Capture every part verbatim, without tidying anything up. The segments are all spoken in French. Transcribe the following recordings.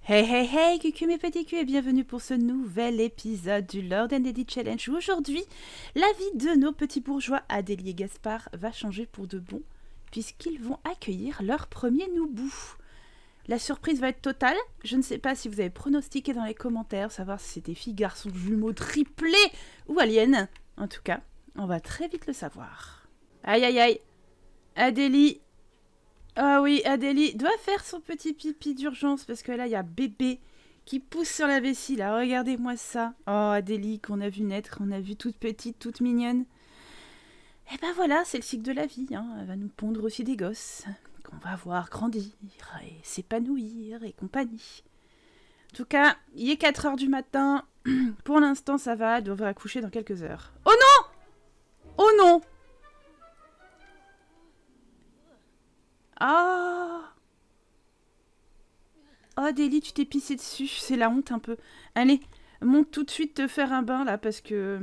Hey hey hey, coucou mes petits culs et bienvenue pour ce nouvel épisode du Lord and Lady Challenge. Aujourd'hui, la vie de nos petits bourgeois Adélie et Gaspard va changer pour de bon, puisqu'ils vont accueillir leur premier noubou. La surprise va être totale. Je ne sais pas si vous avez pronostiqué dans les commentaires, savoir si c'était filles, garçons, jumeaux, triplés ou aliens. En tout cas, on va très vite le savoir. Aïe aïe aïe, Adélie. Ah oui, Adélie doit faire son petit pipi d'urgence parce que là, il y a bébé qui pousse sur la vessie. Là, regardez-moi ça. Oh, Adélie qu'on a vu naître, on a vu toute petite, toute mignonne. Et ben voilà, c'est le cycle de la vie. Hein. Elle va nous pondre aussi des gosses qu'on va voir grandir et s'épanouir et compagnie. En tout cas, il est quatre heures du matin. Pour l'instant, ça va. Elle devrait accoucher dans quelques heures. Oh non! Oh non! Ah oh. Oh, Délie, tu t'es pissé dessus. C'est la honte un peu. Allez, monte tout de suite te faire un bain, là, parce que...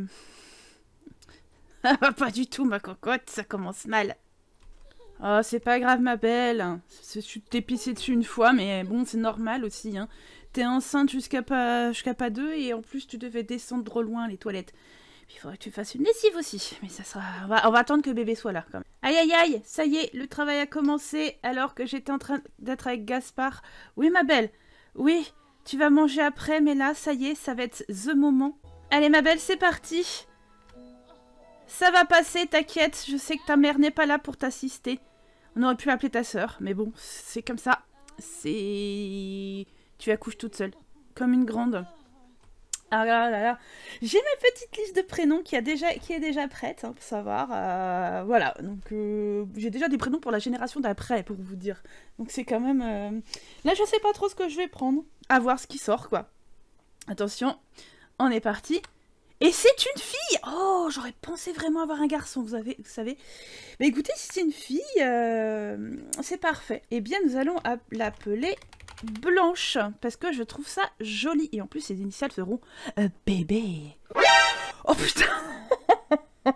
Pas du tout, ma cocotte, ça commence mal. Oh, c'est pas grave, ma belle. Tu t'es pissé dessus une fois, mais bon, c'est normal aussi. Hein. T'es enceinte jusqu'à pas, jusqu'à pas deux, et en plus, tu devais descendre trop loin, les toilettes. Il faudrait que tu fasses une lessive aussi. Mais ça sera... On va, on va attendre que bébé soit là, quand même. Aïe, aïe, aïe. Ça y est, le travail a commencé alors que j'étais en train d'être avec Gaspard. Oui, ma belle. Oui, tu vas manger après, mais là, ça y est, ça va être the moment. Allez, ma belle, c'est parti. Ça va passer, t'inquiète. Je sais que ta mère n'est pas là pour t'assister. On aurait pu appeler ta sœur, mais bon, c'est comme ça. C'est... Tu accouches toute seule. Comme une grande... Ah là là là. J'ai ma petite liste de prénoms qui, a déjà, qui est déjà prête, hein, pour savoir. Euh, voilà, donc euh, j'ai déjà des prénoms pour la génération d'après, pour vous dire. Donc c'est quand même... Euh... Là, je sais pas trop ce que je vais prendre. À voir ce qui sort, quoi. Attention, on est parti. Et c'est une fille! Oh, j'aurais pensé vraiment avoir un garçon, vous, avez, vous savez. Mais écoutez, si c'est une fille, euh, c'est parfait. Eh bien, nous allons l'appeler... Blanche, parce que je trouve ça joli. Et en plus, ses initiales seront euh, bébé. Oh putain.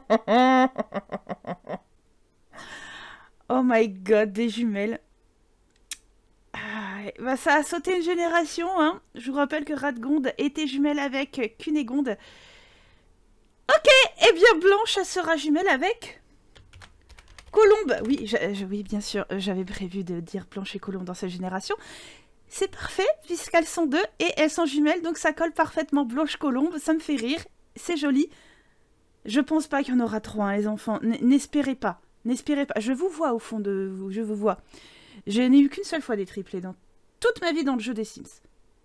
Oh my god, des jumelles. Ah, bah, ça a sauté une génération, hein. Je vous rappelle que Radgonde était jumelle avec Cunégonde. Ok, et bien Blanche sera jumelle avec... Colombe. Oui, je, je, oui, bien sûr, j'avais prévu de dire Blanche et Colombe dans cette génération. C'est parfait, puisqu'elles sont deux et elles sont jumelles, donc ça colle parfaitement. Blanche-Colombe, ça me fait rire, c'est joli. Je pense pas qu'il y en aura trois, hein, les enfants. N'espérez pas, n'espérez pas. Je vous vois au fond de vous, je vous vois. Je n'ai eu qu'une seule fois des triplés dans toute ma vie dans le jeu des Sims.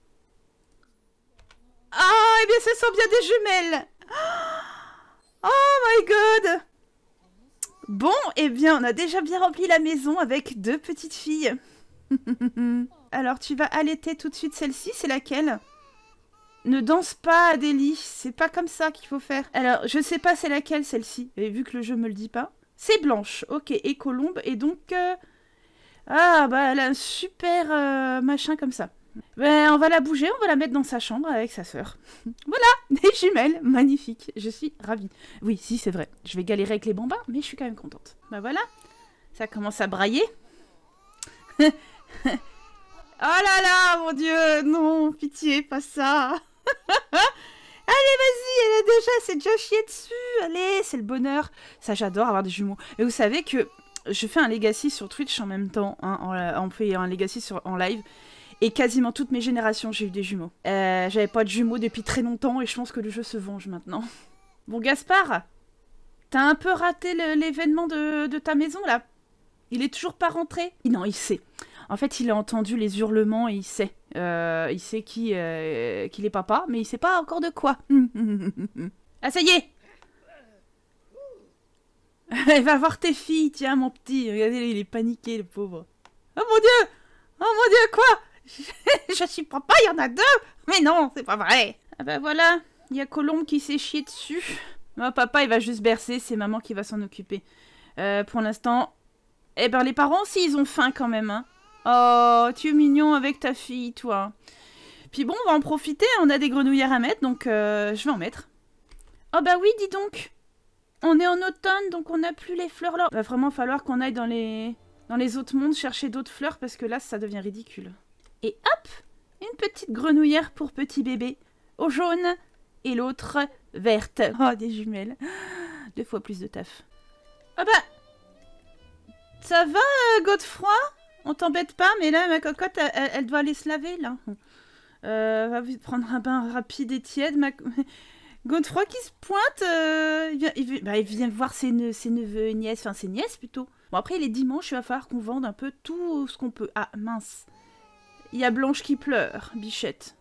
Ah, eh bien ce sont bien des jumelles. Oh my god. Bon, eh bien on a déjà bien rempli la maison avec deux petites filles. Alors, tu vas allaiter tout de suite celle-ci, c'est laquelle? Ne danse pas, Adélie, c'est pas comme ça qu'il faut faire. Alors, je sais pas c'est laquelle, celle-ci, et vu que le jeu me le dit pas. C'est Blanche, ok, et Colombe, et donc... Euh... Ah, bah, elle a un super euh, machin comme ça. Ben, on va la bouger, on va la mettre dans sa chambre avec sa sœur. Voilà, des jumelles, magnifique, je suis ravie. Oui, si, c'est vrai, je vais galérer avec les bambins, mais je suis quand même contente. Ben voilà, ça commence à brailler. Oh là là, mon Dieu, non, pitié, pas ça. Allez, vas-y, elle est déjà, c'est déjà chié dessus. Allez, c'est le bonheur. Ça, j'adore avoir des jumeaux. Et vous savez que je fais un legacy sur Twitch en même temps. Hein, on fait un legacy sur, en live. Et quasiment toutes mes générations, j'ai eu des jumeaux. Euh, J'avais pas de jumeaux depuis très longtemps et je pense que le jeu se venge maintenant. Bon, Gaspard, t'as un peu raté l'événement de, de ta maison, là. Il est toujours pas rentré? Non, il sait. En fait, il a entendu les hurlements et il sait. Euh, il sait qui, euh, qu'il est papa, mais il sait pas encore de quoi. Ah, ça y est. Elle va voir tes filles, tiens, mon petit. Regardez, il est paniqué, le pauvre. Oh mon Dieu. Oh mon Dieu, quoi? je, je suis papa, il y en a deux. Mais non, c'est pas vrai. Ah bah voilà, il y a Colombe qui s'est chié dessus. Oh, papa, il va juste bercer, c'est maman qui va s'en occuper. Euh, pour l'instant... Eh ben, les parents aussi, ils ont faim quand même, hein. Oh, tu es mignon avec ta fille, toi. Puis bon, on va en profiter, on a des grenouillères à mettre, donc euh, je vais en mettre. Oh bah oui, dis donc. On est en automne, donc on n'a plus les fleurs là. Il va vraiment falloir qu'on aille dans les, dans les autres mondes chercher d'autres fleurs, parce que là, ça devient ridicule. Et hop, Une petite grenouillère pour petit bébé, au jaune, et l'autre verte. Oh, des jumelles. Deux fois plus de taf. Ah bah, ça va, euh, Godefroy? On t'embête pas, mais là, ma cocotte, elle, elle doit aller se laver, là. Euh, va vite prendre un bain rapide et tiède. Ma... Godefroy qui se pointe, euh, il, vient, il, vient, bah, il vient voir ses, ne, ses neveux et nièces, enfin ses nièces plutôt. Bon, après, il est dimanche, il va falloir qu'on vende un peu tout ce qu'on peut. Ah, mince. Il y a Blanche qui pleure, bichette.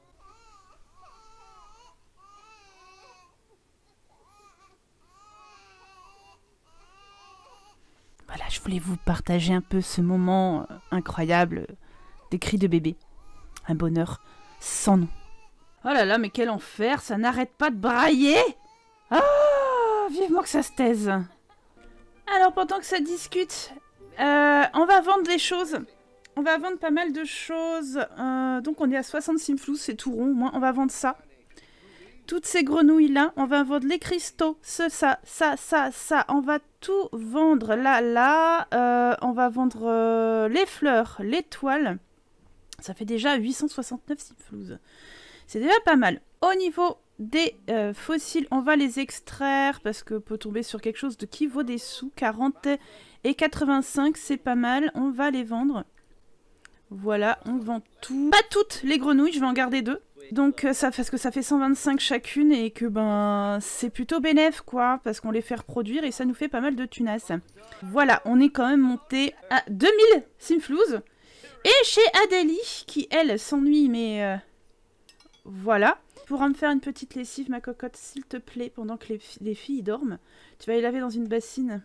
Voilà, je voulais vous partager un peu ce moment incroyable des cris de bébé. Un bonheur sans nom. Oh là là, mais quel enfer, ça n'arrête pas de brailler. Ah, vivement que ça se taise. Alors, pendant que ça discute, euh, on va vendre des choses. On va vendre pas mal de choses. Euh, donc, on est à soixante simflous, c'est tout rond. Au moins, on va vendre ça. Toutes ces grenouilles-là, on va vendre les cristaux, ce, ça, ça, ça, ça. On va tout vendre là, là. Euh, on va vendre euh, les fleurs, les toiles. Ça fait déjà huit cent soixante-neuf simflous. C'est déjà pas mal. Au niveau des euh, fossiles, on va les extraire parce que peut tomber sur quelque chose de qui vaut des sous. quarante et quatre-vingt-cinq, c'est pas mal. On va les vendre. Voilà, on vend tout. Pas toutes les grenouilles, je vais en garder deux. Donc ça, parce que ça fait cent vingt-cinq chacune et que ben c'est plutôt bénéf quoi, parce qu'on les fait reproduire et ça nous fait pas mal de tunas. Voilà, on est quand même monté à deux mille simflous. Et chez Adélie, qui elle s'ennuie, mais euh, voilà. Tu pourras me faire une petite lessive, ma cocotte, s'il te plaît, pendant que les, les filles dorment. Tu vas les laver dans une bassine.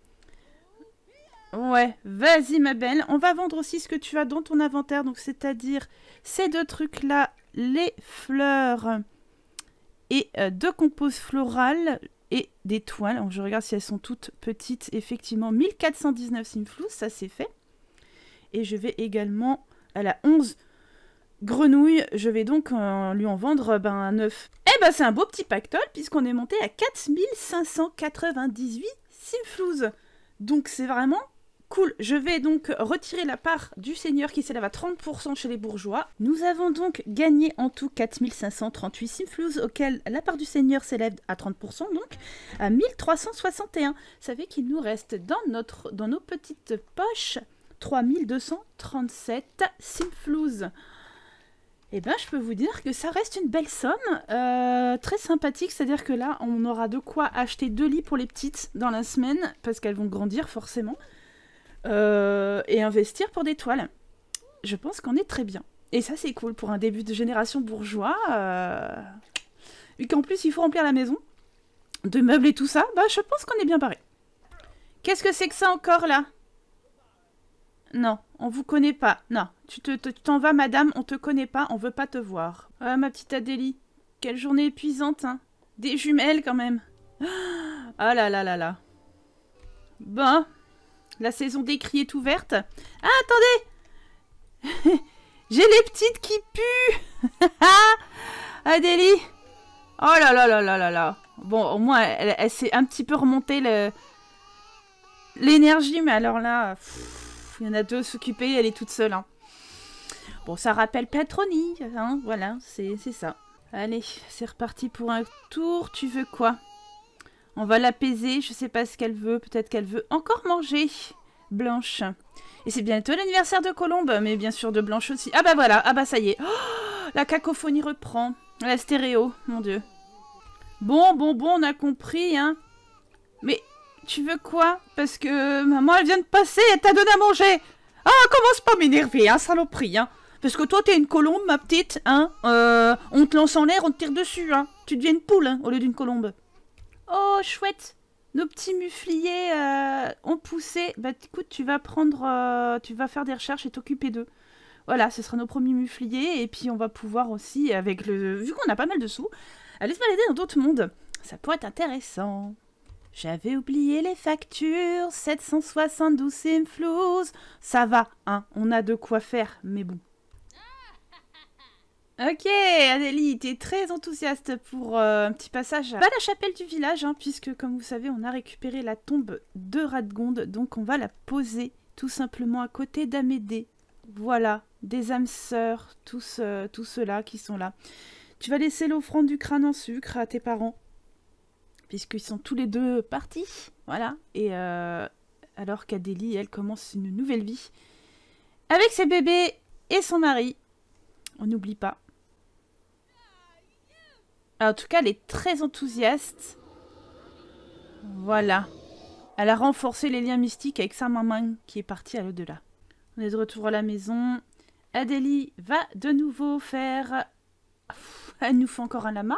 Ouais, vas-y ma belle. On va vendre aussi ce que tu as dans ton inventaire, donc c'est-à-dire ces deux trucs-là, les fleurs et euh, deux composes florales et des toiles. Alors, je regarde si elles sont toutes petites. Effectivement, mille quatre cent dix-neuf simflous, ça c'est fait. Et je vais également, à la onze grenouilles, je vais donc euh, lui en vendre ben, un neuf. Eh ben c'est un beau petit pactole puisqu'on est monté à quatre mille cinq cent quatre-vingt-dix-huit simflous. Donc c'est vraiment cool. Je vais donc retirer la part du seigneur qui s'élève à trente pour cent chez les bourgeois. Nous avons donc gagné en tout quatre mille cinq cent trente-huit simflous, auquel la part du seigneur s'élève à trente pour cent, donc à mille trois cent soixante et un. Vous savez qu'il nous reste dans, notre, dans nos petites poches trois mille deux cent trente-sept simflous. Eh bien, je peux vous dire que ça reste une belle somme, euh, très sympathique, c'est-à-dire que là, on aura de quoi acheter deux lits pour les petites dans la semaine, parce qu'elles vont grandir forcément, euh, et investir pour des toiles. Je pense qu'on est très bien. Et ça, c'est cool pour un début de génération bourgeois, euh, vu qu'en plus, il faut remplir la maison, de meubles et tout ça, bah, je pense qu'on est bien barré. Qu'est-ce que c'est que ça encore, là ? Non, on vous connaît pas. Non, tu t'en te, te, vas, madame, on te connaît pas, on veut pas te voir. Ah, ma petite Adélie, quelle journée épuisante, hein. Des jumelles, quand même. Ah là là là là. Bon, la saison des cris est ouverte. Ah, attendez. J'ai les petites qui puent. Adélie. Oh là là là là là là. Bon, au moins, elle, elle s'est un petit peu remontée l'énergie, mais alors là... Pff, il y en a deux s'occuper, elle est toute seule. Hein. Bon, ça rappelle Petroni, hein, voilà, c'est ça. Allez, c'est reparti pour un tour. Tu veux quoi? On va l'apaiser, je sais pas ce qu'elle veut. Peut-être qu'elle veut encore manger. Blanche. Et c'est bientôt l'anniversaire de Colombe, mais bien sûr de Blanche aussi. Ah bah voilà, ah bah ça y est. Oh, la cacophonie reprend. La stéréo, mon Dieu. Bon, bon, bon, on a compris, hein. Mais... tu veux quoi? Parce que maman, elle vient de passer, elle t'a donné à manger. Ah, commence pas à m'énerver, hein, saloperie, hein. Parce que toi, t'es une colombe, ma petite, hein. Euh, on te lance en l'air, on te tire dessus, hein. Tu deviens une poule, hein, au lieu d'une colombe. Oh, chouette. Nos petits mufliers euh, ont poussé. Bah, écoute, tu vas prendre... Euh, tu vas faire des recherches et t'occuper d'eux. Voilà, ce sera nos premiers mufliers. Et puis, on va pouvoir aussi, avec le... vu qu'on a pas mal de sous, aller se balader dans d'autres mondes. Ça pourrait être intéressant. J'avais oublié les factures, sept cent soixante-douze simflous. Ça va, hein, on a de quoi faire, mais bon. Ok, Adélie, t'es très enthousiaste pour euh, un petit passage à la chapelle du village, hein, puisque, comme vous savez, on a récupéré la tombe de Radgonde, donc on va la poser tout simplement à côté d'Amédée. Voilà, des âmes sœurs, tous, euh, tous ceux-là qui sont là. Tu vas laisser l'offrande du crâne en sucre à tes parents, puisqu'ils sont tous les deux partis, voilà. Et euh, alors qu'Adélie, elle, commence une nouvelle vie avec ses bébés et son mari. On n'oublie pas. Alors, en tout cas, elle est très enthousiaste. Voilà. Elle a renforcé les liens mystiques avec sa maman qui est partie à l'au-delà. On est de retour à la maison. Adélie va de nouveau faire... Elle nous fait encore un lama.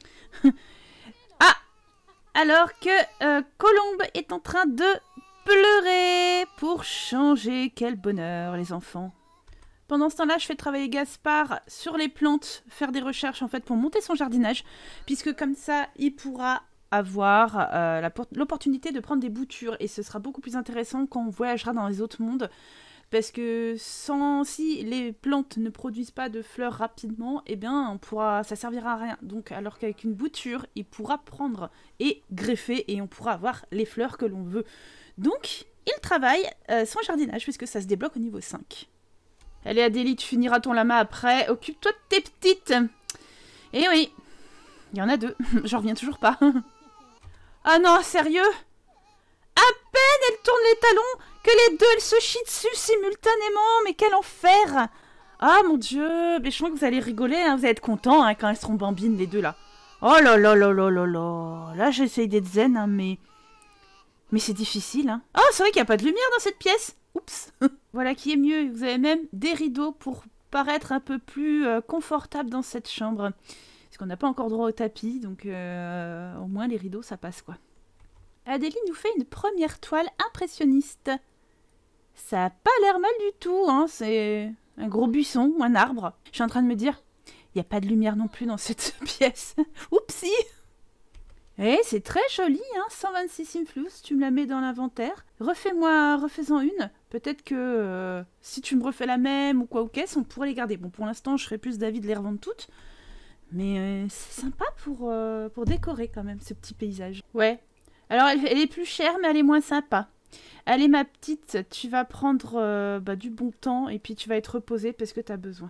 Ah! Alors que euh, Colombe est en train de pleurer pour changer. Quel bonheur, les enfants. Pendant ce temps-là, je fais travailler Gaspard sur les plantes, faire des recherches en fait pour monter son jardinage, puisque comme ça, il pourra avoir euh, l'opportunité de prendre des boutures, et ce sera beaucoup plus intéressant quand on voyagera dans les autres mondes, parce que sans, si les plantes ne produisent pas de fleurs rapidement, eh bien, on pourra, ça servira à rien. Donc, alors qu'avec une bouture, il pourra prendre et greffer, et on pourra avoir les fleurs que l'on veut. Donc, il travaille euh, son jardinage, puisque ça se débloque au niveau cinq. Allez Adélie, tu finiras ton lama après. Occupe-toi de tes petites. Eh oui, il y en a deux. J'en reviens toujours pas. Ah non, sérieux? À peine elle tourne les talons que les deux, elles se chient dessus simultanément. Mais quel enfer! Ah mon dieu, mais je crois que vous allez rigoler, hein. Vous allez être contents hein, quand elles seront bambines, les deux là. Oh là là là là là là. Là, j'essaye d'être zen, hein, mais... Mais c'est difficile, hein. Oh, c'est vrai qu'il n'y a pas de lumière dans cette pièce. Oups. Voilà qui est mieux. Vous avez même des rideaux pour paraître un peu plus euh, confortable dans cette chambre. Parce qu'on n'a pas encore droit au tapis, donc euh, au moins les rideaux, ça passe, quoi. Adélie nous fait une première toile impressionniste. Ça n'a pas l'air mal du tout, hein. C'est un gros buisson ou un arbre. Je suis en train de me dire, il n'y a pas de lumière non plus dans cette pièce. Oupsie. Eh, c'est très joli, hein, cent vingt-six Simflous, tu me la mets dans l'inventaire. Refais-moi, refais-en une. Peut-être que euh, si tu me refais la même ou quoi ou qu'est-ce, on pourrait les garder. Bon, pour l'instant, je serais plus d'avis de les revendre toutes. Mais euh, c'est sympa pour, euh, pour décorer quand même, ce petit paysage. Ouais. Alors, elle, elle est plus chère, mais elle est moins sympa. Allez, ma petite, tu vas prendre euh, bah, du bon temps et puis tu vas être reposée parce que tu as besoin.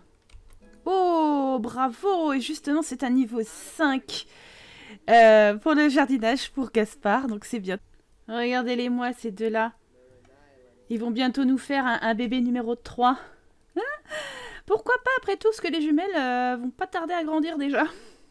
Oh, bravo! Et justement, c'est un niveau cinq. Euh, pour le jardinage pour Gaspard, donc c'est bien. Regardez-les-moi, ces deux-là. Ils vont bientôt nous faire un, un bébé numéro trois. Hein? Pourquoi pas, après tout, ce que les jumelles euh, vont pas tarder à grandir déjà.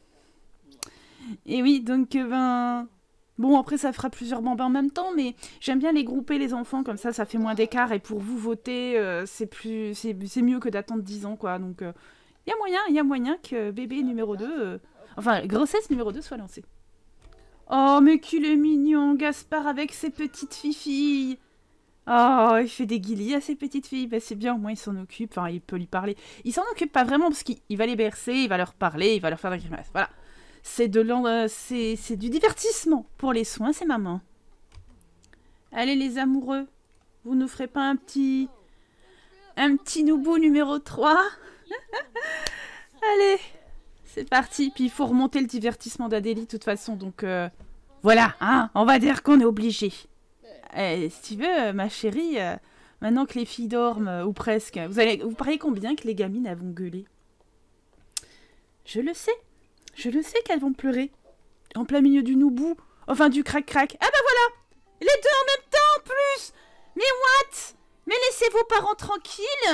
Et oui, donc, euh, ben... Bon, après, ça fera plusieurs bambins en même temps, mais j'aime bien les grouper, les enfants, comme ça, ça fait moins d'écart. Et pour vous voter, euh, c'est plus, c'est, c'est mieux que d'attendre dix ans, quoi. Donc, il euh, y a moyen, il y a moyen que bébé numéro deux... Euh, Enfin, grossesse numéro deux soit lancée. Oh, mais qu'il est mignon, Gaspard, avec ses petites filles. Oh, il fait des guilis à ses petites filles. Ben, c'est bien, au moins il s'en occupe. Enfin, il peut lui parler. Il s'en occupe pas vraiment parce qu'il va les bercer, il va leur parler, il va leur faire des grimaces. Voilà. C'est de l'en... Euh, c'est, c'est du divertissement. Pour les soins, c'est maman. Allez, les amoureux. Vous nous ferez pas un petit... Un petit noubou numéro trois? Allez. C'est parti, puis il faut remonter le divertissement d'Adélie de toute façon, donc euh, voilà, hein, on va dire qu'on est obligé. Eh, si tu veux, ma chérie, euh, maintenant que les filles dorment, euh, ou presque, vous, allez, vous pariez combien que les gamines elles vont gueuler? Je le sais, je le sais qu'elles vont pleurer, en plein milieu du noubou, enfin du crac-crac. Ah bah voilà, les deux en même temps en plus. Mais what? Mais laissez vos parents tranquilles.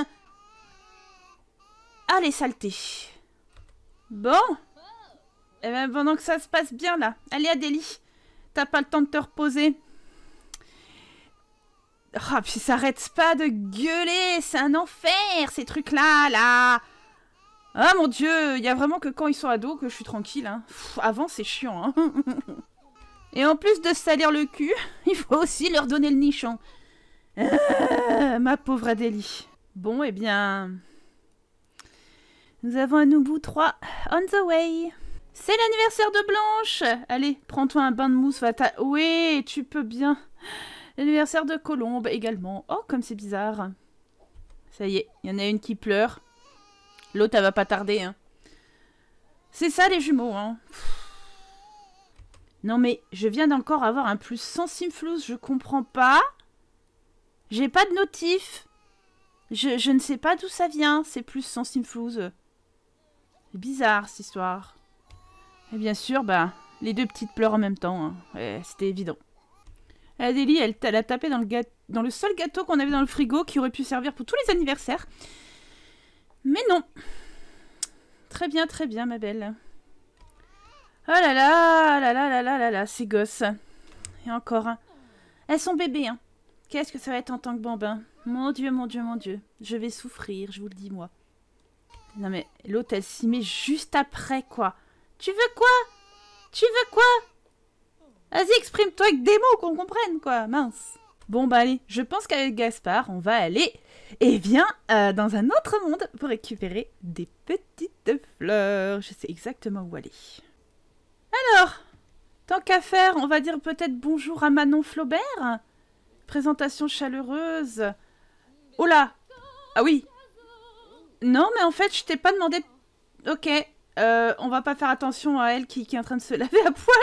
Ah, les saletés. Bon, eh ben pendant que ça se passe bien là, allez Adélie, t'as pas le temps de te reposer. Oh, puis ça arrête pas de gueuler, c'est un enfer ces trucs là, là. Ah mon dieu, il y a vraiment que quand ils sont ados que je suis tranquille. Hein. Pff, avant c'est chiant. Hein. Et en plus de se salir le cul, il faut aussi leur donner le nichon. Euh, ma pauvre Adélie. Bon, eh bien... Nous avons un Noubou trois on the way. C'est l'anniversaire de Blanche. Allez, prends-toi un bain de mousse. Va ta... Oui, tu peux bien. L'anniversaire de Colombe également. Oh, comme c'est bizarre. Ça y est, il y en a une qui pleure. L'autre, elle va pas tarder. Hein. C'est ça, les jumeaux. Hein. Non, mais je viens d'encore avoir un plus cent Simflous. Je comprends pas. J'ai pas de notif. Je, je ne sais pas d'où ça vient, c'est plus son simflouz. C'est bizarre, cette histoire. Et bien sûr, bah, les deux petites pleurent en même temps. Hein. Ouais, c'était évident. Adélie, elle, elle a tapé dans le, gâteau, dans le seul gâteau qu'on avait dans le frigo qui aurait pu servir pour tous les anniversaires. Mais non. Très bien, très bien, ma belle. Oh là là, là là là là là là, ces gosses. Et encore un. Elles sont bébés, hein. Qu'est-ce que ça va être en tant que bambin? Mon Dieu, mon Dieu, mon Dieu. Je vais souffrir, je vous le dis, moi. Non mais, l'autre, elle s'y met juste après, quoi. Tu veux quoi? Tu veux quoi? Vas-y, exprime-toi avec des mots qu'on comprenne, quoi. Mince. Bon, bah allez, je pense qu'avec Gaspard, on va aller, eh bien, euh, dans un autre monde pour récupérer des petites fleurs. Je sais exactement où aller. Alors, tant qu'à faire, on va dire peut-être bonjour à Manon Flaubert. Présentation chaleureuse. Oh là! Ah oui! Non, mais en fait, je t'ai pas demandé... Ok, euh, on va pas faire attention à elle qui, qui est en train de se laver à poil.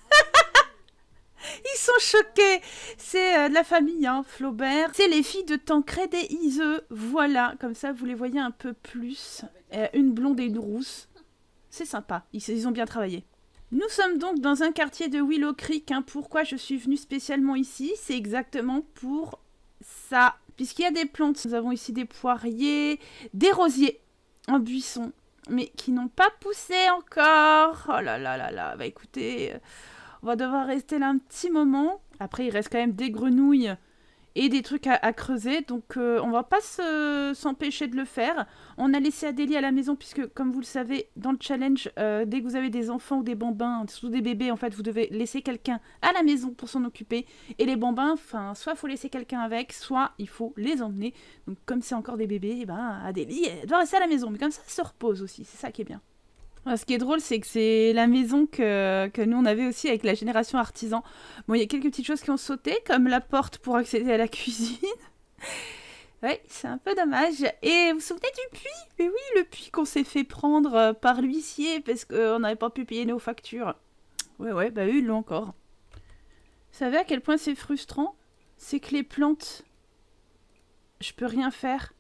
Ils sont choqués. C'est euh, de la famille, hein, Flaubert. C'est les filles de Tancred et Iseux. Voilà, comme ça, vous les voyez un peu plus. Euh, une blonde et une rousse. C'est sympa, ils, ils ont bien travaillé. Nous sommes donc dans un quartier de Willow Creek. Hein. Pourquoi je suis venue spécialement ici? C'est exactement pour ça. Puisqu'il y a des plantes. Nous avons ici des poiriers, des rosiers en buisson, mais qui n'ont pas poussé encore. Oh là là là là. Bah écoutez, on va devoir rester là un petit moment. Après, il reste quand même des grenouilles et des trucs à, à creuser. Donc, euh, on va pas s'empêcher de le faire. On a laissé Adélie à la maison puisque, comme vous le savez, dans le challenge, euh, dès que vous avez des enfants ou des bambins, surtout des bébés, en fait, vous devez laisser quelqu'un à la maison pour s'en occuper. Et les bambins, enfin, soit il faut laisser quelqu'un avec, soit il faut les emmener. Donc, comme c'est encore des bébés, eh ben, Adélie, elle doit rester à la maison. Mais comme ça, elle se repose aussi. C'est ça qui est bien. Ce qui est drôle, c'est que c'est la maison que, que nous, on avait aussi avec la génération artisan. Bon, il y a quelques petites choses qui ont sauté, comme la porte pour accéder à la cuisine. Oui, c'est un peu dommage. Et vous vous souvenez du puits? Mais oui, le puits qu'on s'est fait prendre par l'huissier parce qu'on n'avait pas pu payer nos factures. Ouais, ouais, bah eux, ils l'ont encore. Vous savez à quel point c'est frustrant? C'est que les plantes, je peux rien faire.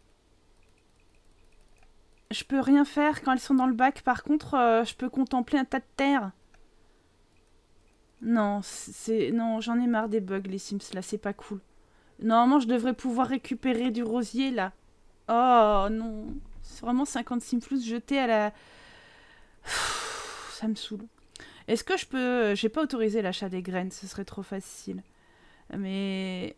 Je peux rien faire quand elles sont dans le bac. Par contre, euh, je peux contempler un tas de terre. Non, c'est non, j'en ai marre des bugs, les Sims, là, c'est pas cool. Normalement, je devrais pouvoir récupérer du rosier, là. Oh, non. C'est vraiment cinquante simflouz jetés à la... Ça me saoule. Est-ce que je peux... J'ai pas autorisé l'achat des graines, ce serait trop facile. Mais...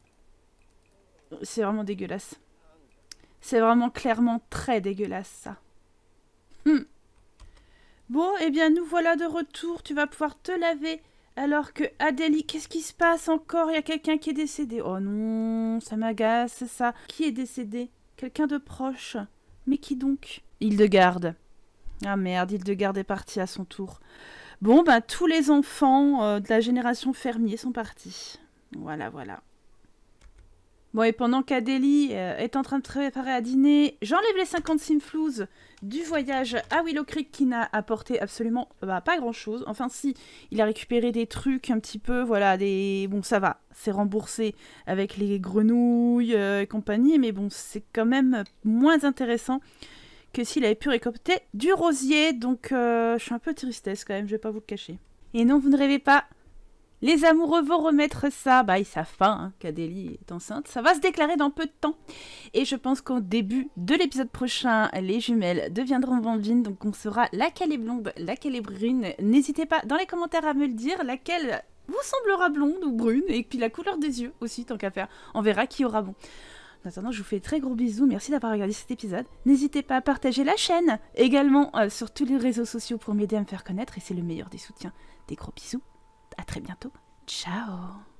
C'est vraiment dégueulasse. C'est vraiment clairement très dégueulasse, ça. Hum. Bon, eh bien, nous voilà de retour. Tu vas pouvoir te laver. Alors que Adélie, qu'est-ce qui se passe encore? Il y a quelqu'un qui est décédé. Oh non, ça m'agace, ça. Qui est décédé? Quelqu'un de proche. Mais qui donc? Hildegarde. Ah merde, Hildegarde est partie à son tour. Bon, ben, tous les enfants euh, de la génération fermier sont partis. Voilà, voilà. Bon, et pendant qu'Adélie euh, est en train de préparer à dîner, j'enlève les cinquante simflouz du voyage à Willow Creek qui n'a apporté absolument bah, pas grand-chose. Enfin, si, il a récupéré des trucs un petit peu, voilà, des... Bon, ça va, c'est remboursé avec les grenouilles euh, et compagnie, mais bon, c'est quand même moins intéressant que s'il avait pu récolter du rosier. Donc, euh, je suis un peu tristesse quand même, je vais pas vous le cacher. Et non, vous ne rêvez pas. Les amoureux vont remettre ça. Bah, ils savent pas hein, qu'Adélie est enceinte. Ça va se déclarer dans peu de temps. Et je pense qu'au début de l'épisode prochain, les jumelles deviendront bambines. Donc, on saura laquelle est blonde, laquelle est brune. N'hésitez pas dans les commentaires à me le dire. Laquelle vous semblera blonde ou brune. Et puis la couleur des yeux aussi, tant qu'à faire. On verra qui aura bon. En attendant, je vous fais de très gros bisous. Merci d'avoir regardé cet épisode. N'hésitez pas à partager la chaîne. Également euh, sur tous les réseaux sociaux pour m'aider à me faire connaître. Et c'est le meilleur des soutiens. Des gros bisous. À très bientôt. Ciao.